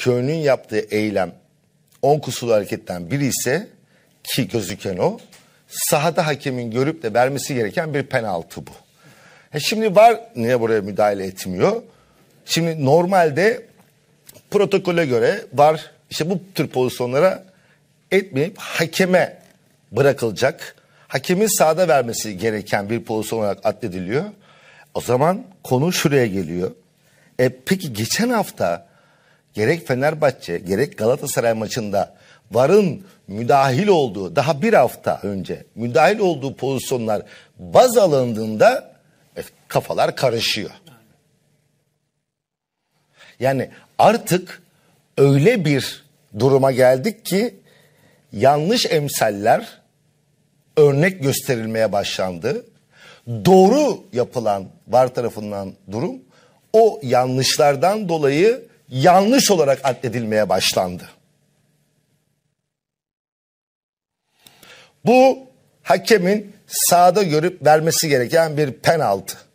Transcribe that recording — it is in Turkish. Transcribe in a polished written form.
Köln'ün yaptığı eylem 10 kusurlu hareketten biri ise, ki gözüken o, sahada hakemin görüp de vermesi gereken bir penaltı bu. Şimdi VAR niye buraya müdahale etmiyor? Şimdi normalde protokole göre VAR işte bu tür pozisyonlara etmeyip hakeme bırakılacak. Hakemin sahada vermesi gereken bir pozisyon olarak addediliyor. O zaman konu şuraya geliyor. Peki geçen hafta gerek Fenerbahçe gerek Galatasaray maçında VAR'ın müdahil olduğu, daha bir hafta önce müdahil olduğu pozisyonlar baz alındığında kafalar karışıyor. Yani artık öyle bir duruma geldik ki yanlış emsaller örnek gösterilmeye başlandı. Doğru yapılan VAR tarafından durum o yanlışlardan dolayı yanlış olarak addedilmeye başlandı. Bu hakemin sahada görüp vermesi gereken bir penaltı.